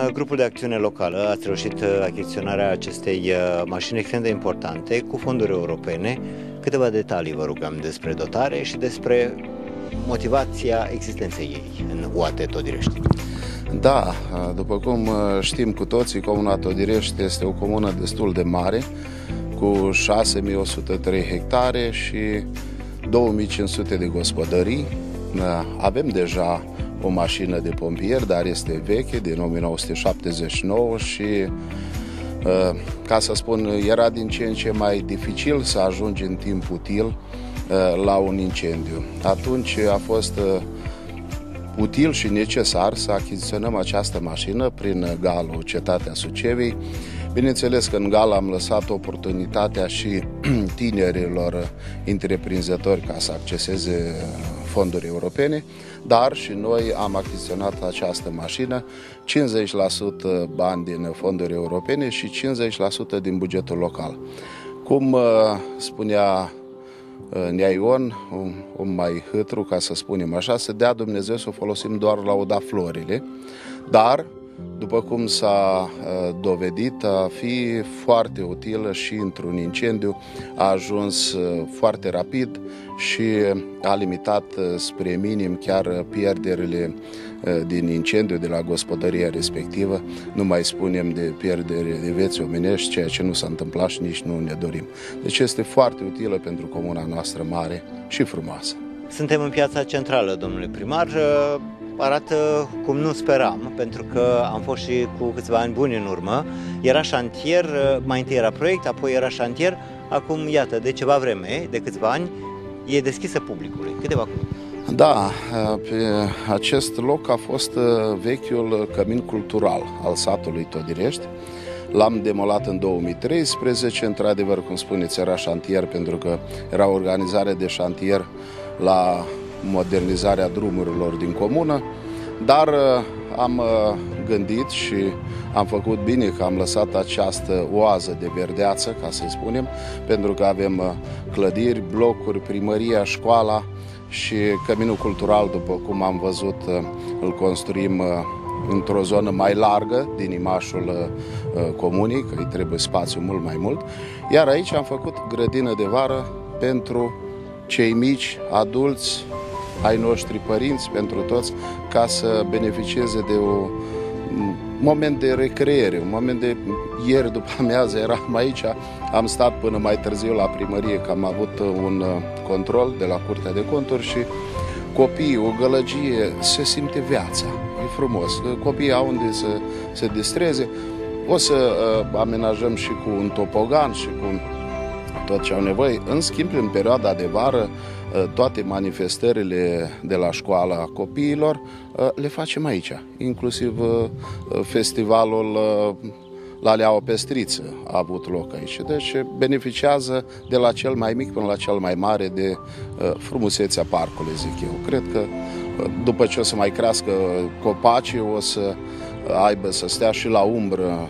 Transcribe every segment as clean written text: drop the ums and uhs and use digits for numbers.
grupul de acțiune locală ați reușit achiziționarea acestei mașini extrem de importante cu fonduri europene. Câteva detalii vă rugăm despre dotare și despre motivația existenței ei în UAT Todirești. Da, după cum știm cu toții, Comuna Todirești este o comună destul de mare, cu 6.103 hectare și 2.500 de gospodării. Avem deja o mașină de pompieri, dar este veche, din 1979 și, ca să spun, era din ce în ce mai dificil să ajungi în timp util la un incendiu. Atunci a fost util și necesar să achiziționăm această mașină prin GAL-ul Cetatea Suceavei. Bineînțeles că în GAL am lăsat oportunitatea și tinerilor întreprinzători ca să acceseze fonduri europene, dar și noi am achiziționat această mașină, 50% bani din fonduri europene și 50% din bugetul local. Cum spunea Nea Ion, un mai hâtru, ca să spunem așa, să dea Dumnezeu să o folosim doar la o da florile, dar, după cum s-a dovedit a fi foarte utilă și într-un incendiu, a ajuns foarte rapid și a limitat spre minim chiar pierderile din incendiu de la gospodăria respectivă. Nu mai spunem de pierdere de vieți omenești, ceea ce nu s-a întâmplat și nici nu ne dorim. Deci este foarte utilă pentru comuna noastră mare și frumoasă. Suntem în piața centrală, domnule primar. Arată cum nu speram, pentru că am fost și cu câțiva ani buni în urmă. Era șantier, mai întâi era proiect, apoi era șantier. Acum, iată, de ceva vreme, de câțiva ani, e deschisă publicului. Câteva cuvinte. Da, pe acest loc a fost vechiul cămin cultural al satului Todirești. L-am demolat în 2013, într-adevăr, cum spuneți, era șantier pentru că era organizare de șantier la modernizarea drumurilor din comună, dar am gândit și am făcut bine că am lăsat această oază de verdeață, ca să-i spunem, pentru că avem clădiri, blocuri, primăria, școala și căminul cultural, după cum am văzut, îl construim într-o zonă mai largă din imașul comunii, că îi trebuie spațiu mult mai mult, iar aici am făcut grădină de vară pentru cei mici, adulți, ai noștri părinți, pentru toți, ca să beneficieze de un moment de recreere, un moment de ieri după amiază eram aici, am stat până mai târziu la primărie, că am avut un control de la Curtea de Conturi și copiii, o gălăgie, se simte viața, e frumos, copiii au unde să se distreze. O să amenajăm și cu un topogan și cu tot ce au nevoie. În schimb, în perioada de vară, toate manifestările de la școala copiilor le facem aici, inclusiv festivalul la Leaua Pestriță a avut loc aici. Deci beneficiază de la cel mai mic până la cel mai mare de frumusețea parcului, zic eu. Cred că după ce o să mai crească copacii, o să aibă să stea și la umbră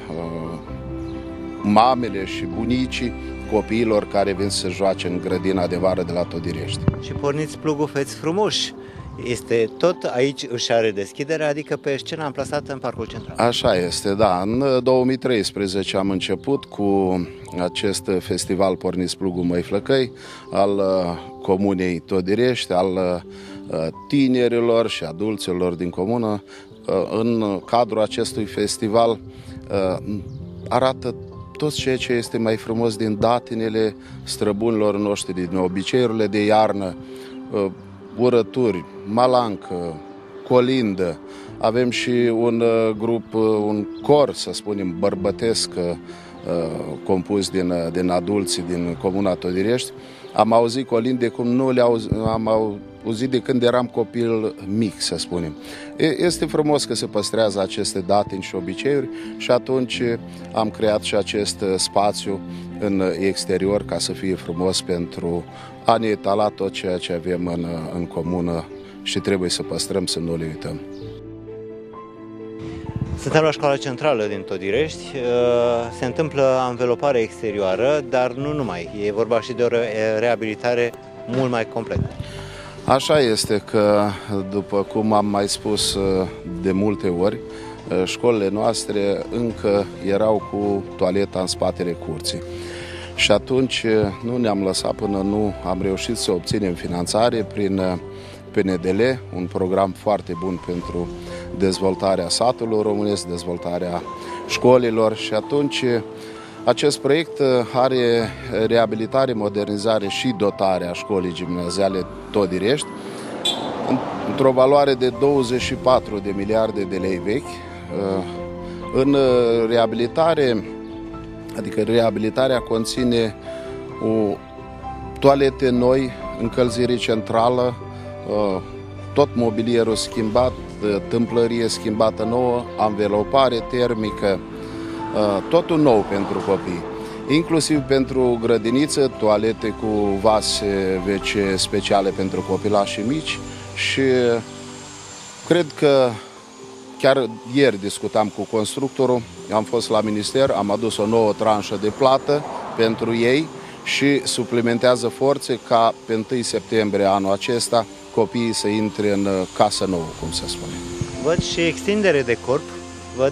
mamele și bunicii copiilor care vin să joace în grădina de vară de la Todirești. Și porniți plugul feți frumoși. Este tot aici își are deschidere, adică pe scena amplasată în Parcul Central. Așa este, da. În 2013 am început cu acest festival Porniți plugul Măi Flăcăi al comunei Todirești, al tinerilor și adulților din comună. În cadrul acestui festival arată tot ceea ce este mai frumos din datinele străbunilor noștri, din obiceiurile de iarnă, urături, malancă, colindă. Avem și un grup, un cor, să spunem, bărbătesc, compus din adulții din comuna Todirești. Am auzit colinde cum nu am auzit de când eram copil mic, să spunem. Este frumos că se păstrează aceste datini și obiceiuri și atunci am creat și acest spațiu în exterior ca să fie frumos pentru a ne etala tot ceea ce avem în comună și trebuie să păstrăm, să nu le uităm. Suntem la școala centrală din Todirești, se întâmplă anvelopare exterioară, dar nu numai, e vorba și de o reabilitare mult mai completă. Așa este că, după cum am mai spus de multe ori, școlile noastre încă erau cu toaleta în spatele curții. Și atunci nu ne-am lăsat până nu am reușit să obținem finanțare prin PNDL, un program foarte bun pentru dezvoltarea satului românesc, dezvoltarea școlilor, și atunci acest proiect are reabilitare, modernizare și dotarea școlii gimnaziale Todirești într-o valoare de 24 de miliarde de lei vechi. În reabilitare, adică reabilitarea conține o toalete noi, încălzire centrală, tot mobilierul schimbat, tâmplărie schimbată nouă, anvelopare termică, totul nou pentru copii, inclusiv pentru grădiniță, toalete cu vase WC speciale pentru copilași mici. Și cred că chiar ieri discutam cu constructorul, am fost la minister, am adus o nouă tranșă de plată pentru ei și suplimentează forțe ca pe 1 septembrie anul acesta copiii să intre în casă nouă, cum se spune. Văd și extindere de corp, văd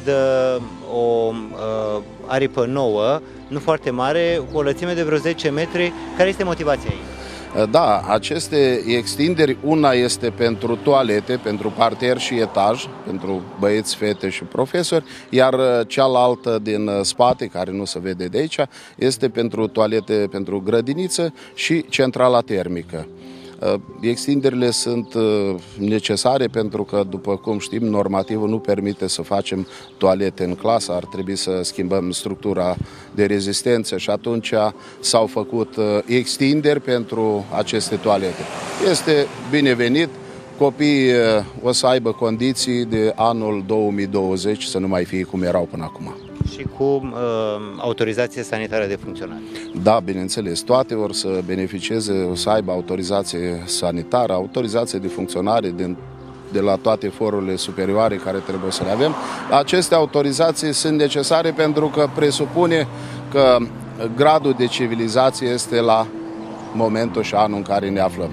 o aripă nouă, nu foarte mare, cu o lățime de vreo 10 metri. Care este motivația ei? Da, aceste extinderi, una este pentru toalete, pentru parter și etaj, pentru băieți, fete și profesori, iar cealaltă din spate, care nu se vede de aici, este pentru toalete, pentru grădiniță și centrala termică. Extinderile sunt necesare pentru că, după cum știm, normativul nu permite să facem toalete în clasă, ar trebui să schimbăm structura de rezistență și atunci s-au făcut extinderi pentru aceste toalete. Este binevenit, copiii o să aibă condiții de anul 2020 să nu mai fie cum erau până acum. Și cu autorizație sanitară de funcționare. Da, bineînțeles, toate vor să beneficieze, o să aibă autorizație sanitară, autorizație de funcționare de la toate forurile superioare care trebuie să le avem. Aceste autorizații sunt necesare pentru că presupune că gradul de civilizație este la momentul și anul în care ne aflăm.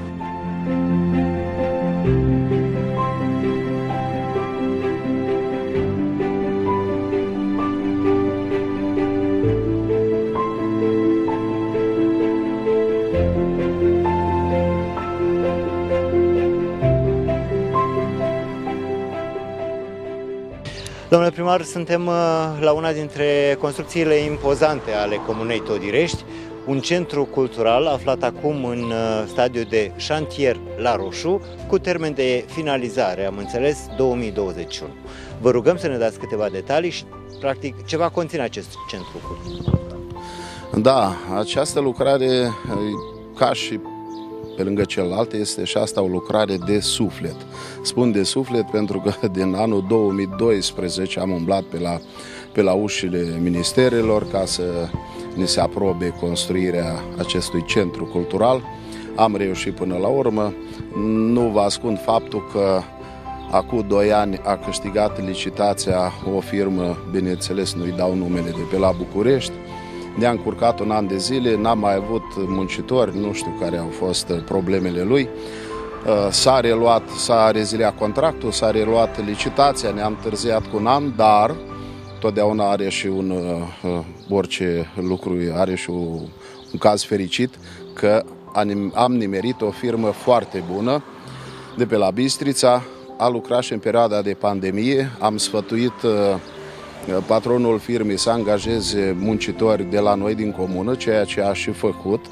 Domnule primar, suntem la una dintre construcțiile impozante ale Comunei Todirești, un centru cultural aflat acum în stadiu de șantier la roșu, cu termen de finalizare, am înțeles, 2021. Vă rugăm să ne dați câteva detalii și, practic, ce va conține acest centru cultural. Da, această lucrare, ca și pe lângă celelalte, este și asta o lucrare de suflet. Spun de suflet pentru că din anul 2012 am umblat pe la ușile ministerelor ca să ni se aprobe construirea acestui centru cultural. Am reușit până la urmă. Nu vă ascund faptul că acum 2 ani a câștigat licitația o firmă, bineînțeles nu-i dau numele, de pe la București. Ne-a încurcat un an de zile, n-am mai avut muncitori, nu știu care au fost problemele lui. S-a reziliat contractul, s-a reluat licitația, ne-am întârziat cu un an, dar totdeauna are și orice lucru are și un caz fericit, că am nimerit o firmă foarte bună de pe la Bistrița, a lucrat și în perioada de pandemie, am sfătuit patronul firmei să angajeze muncitori de la noi din comună, ceea ce a și făcut.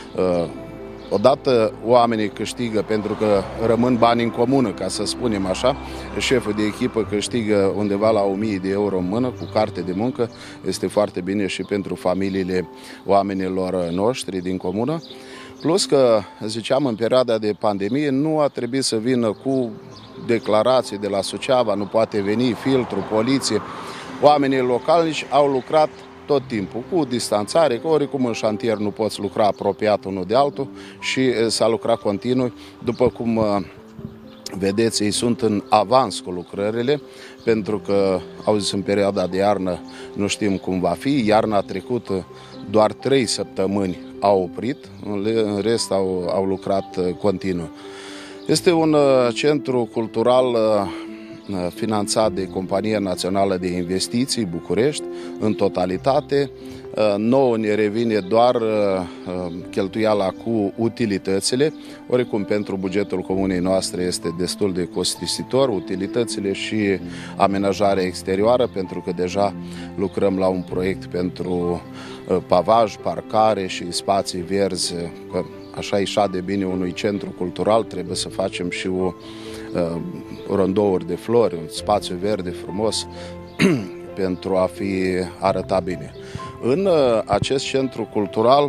Odată oamenii câștigă pentru că rămân bani în comună, ca să spunem așa. Șeful de echipă câștigă undeva la 1000 de euro în mână cu carte de muncă. Este foarte bine și pentru familiile oamenilor noștri din comună. Plus că, ziceam, în perioada de pandemie nu a trebuit să vină cu declarații de la Suceava, nu poate veni filtru, poliție. Oamenii localnici au lucrat tot timpul, cu distanțare, că oricum în șantier nu poți lucra apropiat unul de altul și s-a lucrat continuu. După cum vedeți, ei sunt în avans cu lucrările, pentru că, au zis, în perioada de iarnă nu știm cum va fi. Iarna trecută doar 3 săptămâni au oprit, în rest au lucrat continuu. Este un centru cultural finanțat de Compania Națională de Investiții București în totalitate. Nouă ne revine doar cheltuiala cu utilitățile, oricum pentru bugetul comunei noastre este destul de costisitor, utilitățile și amenajarea exterioară, pentru că deja lucrăm la un proiect pentru pavaj, parcare și spații verzi, că așa e de bine unui centru cultural, trebuie să facem și rondouri de flori, un spațiu verde frumos pentru a fi arăta bine. În acest centru cultural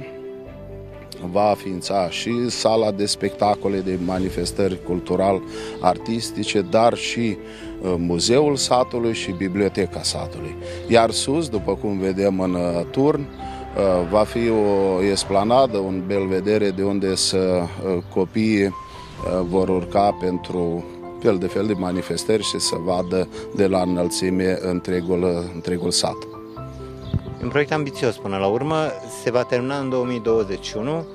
va ființa și sala de spectacole, de manifestări cultural-artistice, dar și muzeul satului și biblioteca satului. Iar sus, după cum vedem în turn, va fi o esplanadă, un belvedere de unde copiii vor urca pentru fel de manifestări și să vadă de la înălțime întregul sat. Un proiect ambițios până la urmă, se va termina în 2021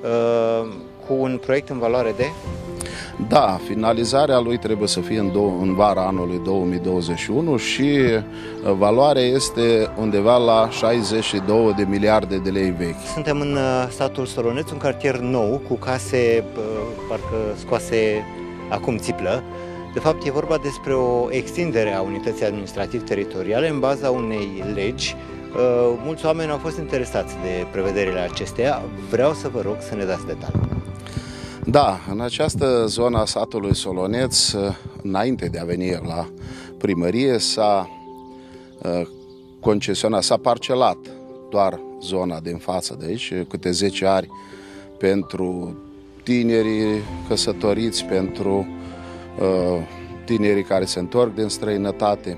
cu un proiect în valoare de? Da, finalizarea lui trebuie să fie în vara anului 2021 și valoarea este undeva la 62 de miliarde de lei vechi. Suntem în satul Soloneț, un cartier nou cu case parcă scoase acum țiplă. De fapt, e vorba despre o extindere a unității administrativ-teritoriale în baza unei legi. Mulți oameni au fost interesați de prevederile acesteia. Vreau să vă rog să ne dați detalii. Da, în această zonă a satului Soloneț, înainte de a veni la primărie, s-a concesionat, s-a parcelat doar zona din față de aici, câte 10 ari pentru tinerii căsătoriți, pentru tinerii care se întorc din străinătate.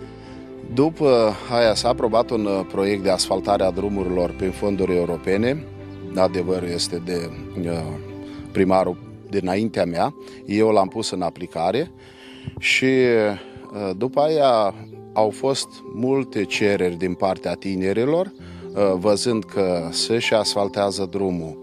După aia s-a aprobat un proiect de asfaltare a drumurilor prin fonduri europene. Adevărul este de primarul dinaintea mea. Eu l-am pus în aplicare și după aia au fost multe cereri din partea tinerilor, văzând că se asfaltează drumul.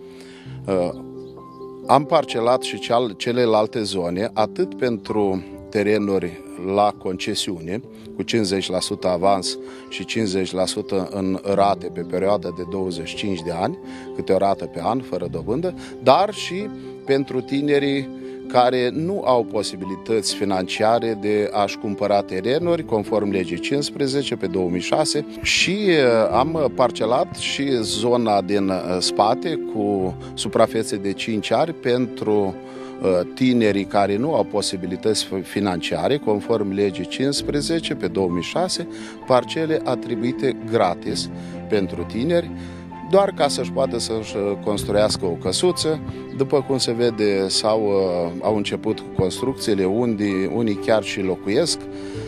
Am parcelat și celelalte zone, atât pentru terenuri la concesiune, cu 50% avans și 50% în rate pe perioada de 25 de ani, câte o rată pe an, fără dobândă, dar și pentru tinerii care nu au posibilități financiare de a-și cumpăra terenuri, conform legii 15 pe 2006, și am parcelat și zona din spate cu suprafețe de 5 ari pentru tinerii care nu au posibilități financiare, conform legii 15 pe 2006, parcele atribuite gratis pentru tineri, doar ca să-și poată să-și construiască o căsuță. După cum se vede, au început cu construcțiile, unii chiar și locuiesc.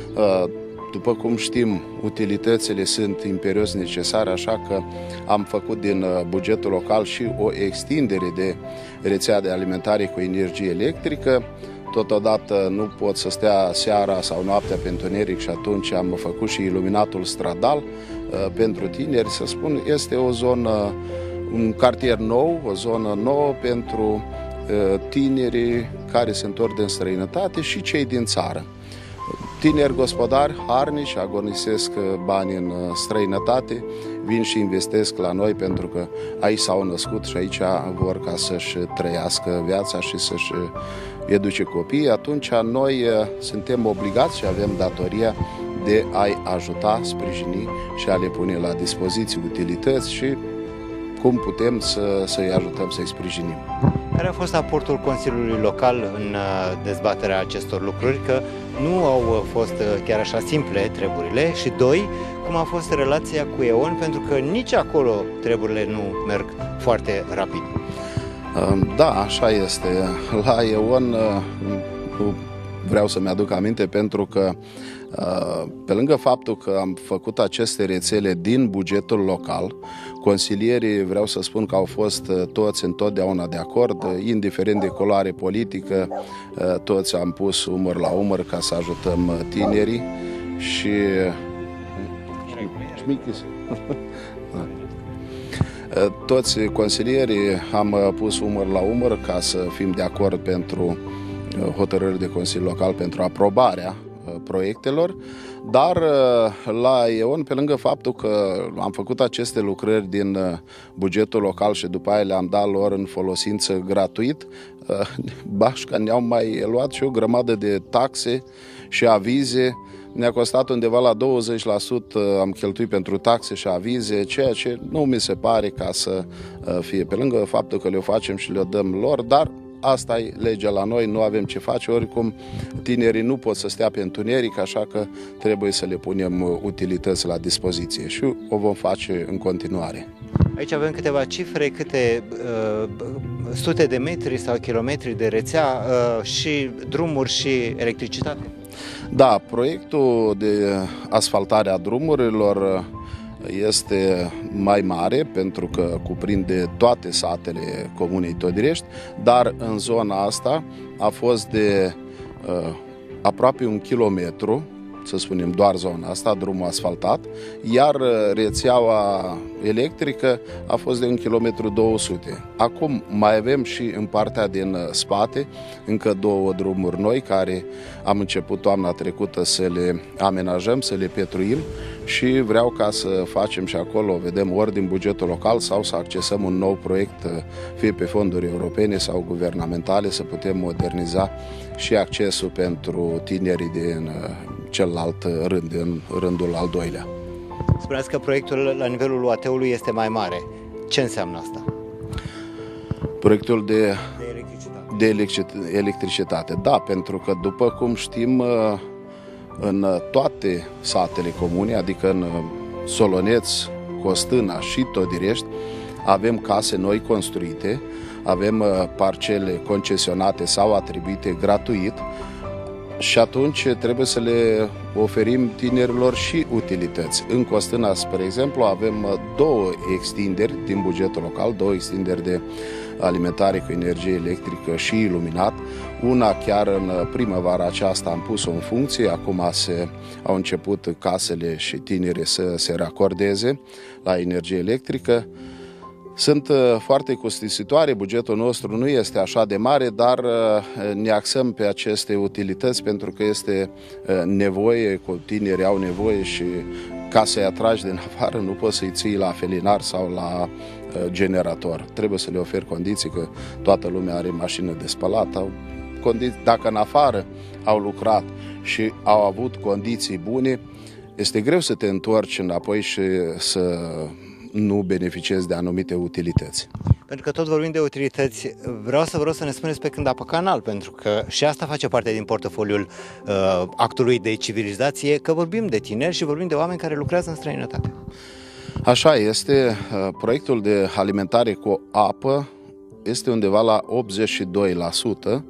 După cum știm, utilitățile sunt imperios necesare, așa că am făcut din bugetul local și o extindere de rețea de alimentare cu energie electrică. Totodată nu pot să stea seara sau noaptea pe întuneric și atunci am făcut și iluminatul stradal pentru tineri. Să spun, este o zonă, un cartier nou, o zonă nouă pentru tinerii care se întorc din străinătate și cei din țară. Tineri gospodari harnici agonisesc bani în străinătate, vin și investesc la noi pentru că aici s-au născut și aici vor ca să-și trăiască viața și să-și educe copiii. Atunci noi suntem obligați și avem datoria de a-i ajuta, sprijini și a le pune la dispoziție utilități și cum putem să-i ajutăm, să-i sprijinim. Care a fost aportul Consiliului Local în dezbaterea acestor lucruri? Că nu au fost chiar așa simple treburile și, doi, cum a fost relația cu EON, pentru că nici acolo treburile nu merg foarte rapid. Da, așa este. La EON vreau să-mi aduc aminte pentru că pe lângă faptul că am făcut aceste rețele din bugetul local, consilierii, vreau să spun că au fost toți întotdeauna de acord, indiferent de culoare politică, toți am pus umăr la umăr ca să ajutăm tinerii și toți consilierii am pus umăr la umăr ca să fim de acord pentru hotărâri de Consiliu Local pentru aprobarea proiectelor, dar la EON, pe lângă faptul că am făcut aceste lucrări din bugetul local și după aia le-am dat lor în folosință gratuit, bașca ne-au mai luat și o grămadă de taxe și avize. Ne-a costat undeva la 20% am cheltuit pentru taxe și avize, ceea ce nu mi se pare ca să fie, pe lângă faptul că le facem și le dăm lor, dar asta e legea la noi, nu avem ce face, oricum tinerii nu pot să stea pe întuneric, așa că trebuie să le punem utilități la dispoziție și o vom face în continuare. Aici avem câteva cifre, câte sute de metri sau kilometri de rețea și drumuri și electricitate. Da, proiectul de asfaltare a drumurilor este mai mare pentru că cuprinde toate satele Comunei Todirești, dar în zona asta a fost de aproape 1 kilometru, să spunem doar zona asta, drumul asfaltat, iar rețeaua electrică a fost de 1,2 km. Acum mai avem și în partea din spate încă 2 drumuri noi care am început toamna trecută să le amenajăm, să le petruim și vreau ca să facem și acolo, vedem, ori din bugetul local sau să accesăm un nou proiect, fie pe fonduri europene sau guvernamentale, să putem moderniza și accesul pentru tinerii din celălalt rând, în rândul al doilea. Spuneați că proiectul la nivelul UAT-ului este mai mare. Ce înseamnă asta? Proiectul de electricitate. Da, pentru că, după cum știm, în toate satele comune, adică în Soloneț, Costâna și Todirești, avem case noi construite, avem parcele concesionate sau atribuite gratuit și atunci trebuie să le oferim tinerilor și utilități. În Costâna, spre exemplu, avem 2 extinderi din bugetul local, 2 extinderi de alimentare cu energie electrică și iluminat. Una chiar în primăvara aceasta am pus-o în funcție, acum au început casele și tinerii să se racordeze la energie electrică. Sunt foarte costisitoare, bugetul nostru nu este așa de mare, dar ne axăm pe aceste utilități pentru că este nevoie, tinerii au nevoie și ca să-i atragi din afară nu poți să-i ții la felinar sau la generator. Trebuie să le oferi condiții, că toată lumea are mașină de spălat, dacă în afară au lucrat și au avut condiții bune, este greu să te întorci înapoi și să nu beneficiezi de anumite utilități. Pentru că tot vorbim de utilități, vreau să ne spuneți pe când apă canal, pentru că și asta face parte din portofoliul actului de civilizație, că vorbim de tineri și vorbim de oameni care lucrează în străinătate. Așa este, proiectul de alimentare cu apă este undeva la 82%.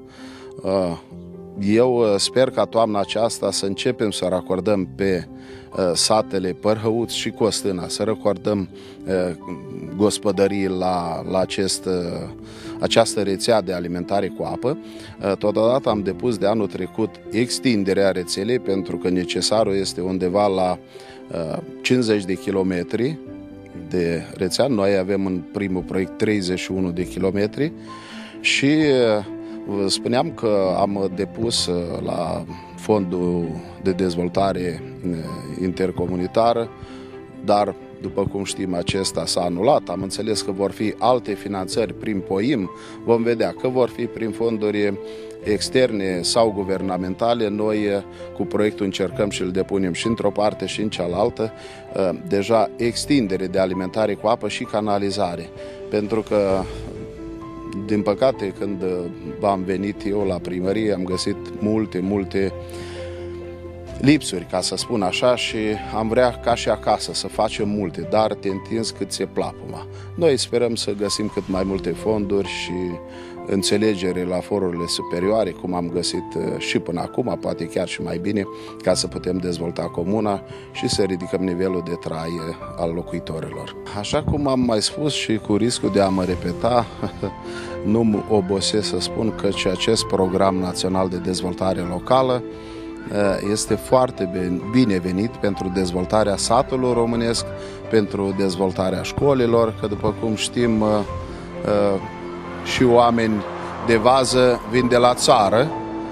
Eu sper ca toamna aceasta să începem să racordăm pe satele Părhăuț și Costâna, să racordăm gospodării la această rețea de alimentare cu apă. Totodată am depus de anul trecut extinderea rețelei pentru că necesarul este undeva la 50 de kilometri de rețea. Noi avem în primul proiect 31 de kilometri și spuneam că am depus la Fondul de Dezvoltare Intercomunitară, dar după cum știm acesta s-a anulat. Am înțeles că vor fi alte finanțări prin POIM, vom vedea că vor fi prin fonduri externe sau guvernamentale. Noi cu proiectul încercăm și îl depunem și într-o parte și în cealaltă, deja extindere de alimentare cu apă și canalizare, pentru că din păcate, când am venit eu la primărie, am găsit multe lipsuri, ca să spun așa, și am vrea ca și acasă să facem multe, dar te întinzi cât ți-e plapuma. Noi sperăm să găsim cât mai multe fonduri și înțelegere la forurile superioare, cum am găsit și până acum, poate chiar și mai bine, ca să putem dezvolta comuna și să ridicăm nivelul de trai al locuitorilor. Așa cum am mai spus și cu riscul de a mă repeta, nu mă obosesc să spun că acest program național de dezvoltare locală este foarte binevenit pentru dezvoltarea satului românesc, pentru dezvoltarea școlilor, că după cum știm și oameni de vază vin de la țară,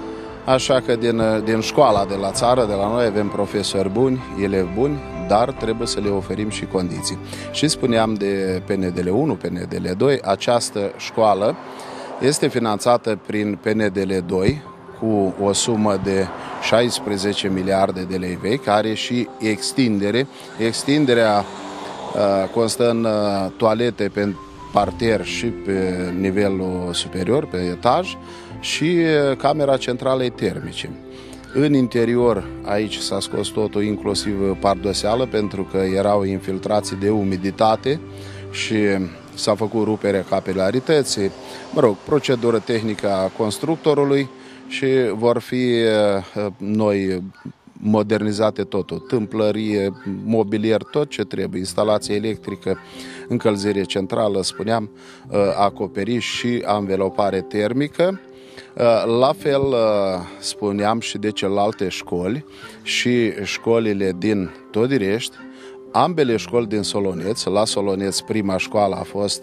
Așa că din școala de la țară, de la noi, avem profesori buni, elevi buni, dar trebuie să le oferim și condiții. Și spuneam de PNDL 1, PNDL 2, această școală este finanțată prin PNDL 2 cu o sumă de 16 miliarde de lei vechi, care are și extindere. Extinderea constă în toalete pe parter și pe nivelul superior, pe etaj, și camera centralei termice. În interior, aici s-a scos totul, inclusiv pardoseală, pentru că erau infiltrații de umiditate și s-a făcut ruperea capilarității, procedură tehnică a constructorului și vor fi noi modernizate totul, tâmplărie, mobilier, tot ce trebuie, instalație electrică, încălzire centrală, spuneam, acoperiș și anvelopare termică. La fel spuneam și de celelalte școli și școlile din Todirești, ambele școli din Soloneț. La Soloneț prima școală a fost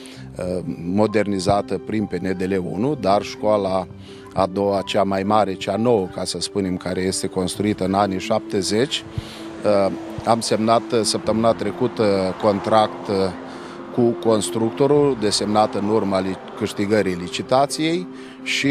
modernizată prin PNDL 1, dar școala a doua, cea mai mare, cea nouă, ca să spunem, care este construită în anii 70, am semnat săptămâna trecută contract cu constructorul, desemnat în urma câștigării licitației, și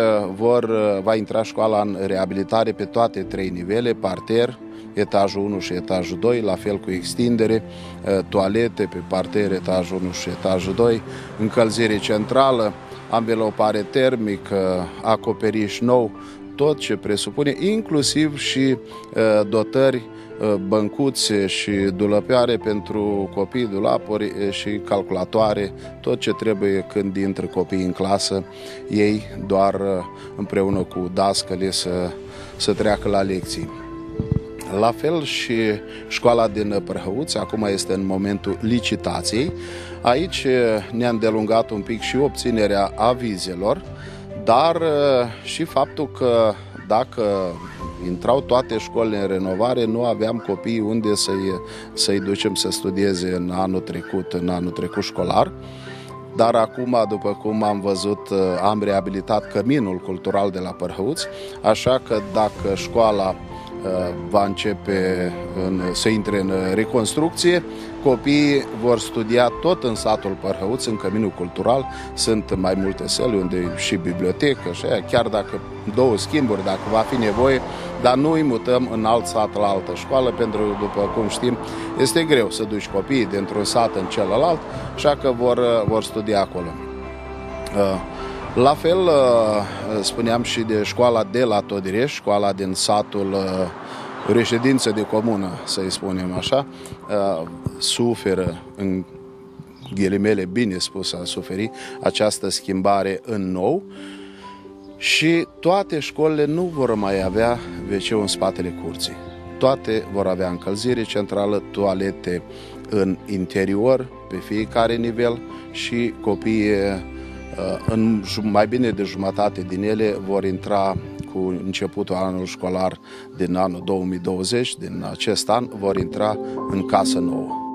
va intra școala în reabilitare pe toate 3 nivele, parter, etajul 1 și etajul 2, la fel cu extindere, toalete pe parter, etajul 1 și etajul 2, încălzire centrală, anvelopare termică, acoperiș nou, tot ce presupune, inclusiv și dotări, băncuțe și dulăpioare pentru copii, dulapuri și calculatoare, tot ce trebuie când intră copiii în clasă, ei doar împreună cu dascăle să treacă la lecții. La fel și școala din Prăhăuți, acum este în momentul licitației. Aici ne-a îndelungat un pic și obținerea avizelor, dar și faptul că dacă intrau toate școlile în renovare, nu aveam copii unde să-i ducem să studieze în anul trecut școlar. Dar acum, după cum am văzut, am reabilitat căminul cultural de la Prăhăuți, așa că dacă școala va începe să intre în reconstrucție, copiii vor studia tot în satul Prăhăuț, în căminul cultural. Sunt mai multe săli unde e și bibliotecă, și aia, chiar dacă 2 schimburi, dacă va fi nevoie, dar nu îi mutăm în alt sat la altă școală, pentru că, după cum știm, este greu să duci copiii dintr-un sat în celălalt, așa că vor studia acolo. La fel, spuneam și de școala de la Todirești, școala din satul reședință de comună, să-i spunem așa, suferă, în ghilimele bine spus, a suferit această schimbare în nou și toate școlile nu vor mai avea WC-ul în spatele curții. Toate vor avea încălzire centrală, toalete în interior, pe fiecare nivel, și copiii în mai bine de jumătate din ele vor intra cu începutul anului școlar din anul 2020, din acest an, vor intra în casă nouă.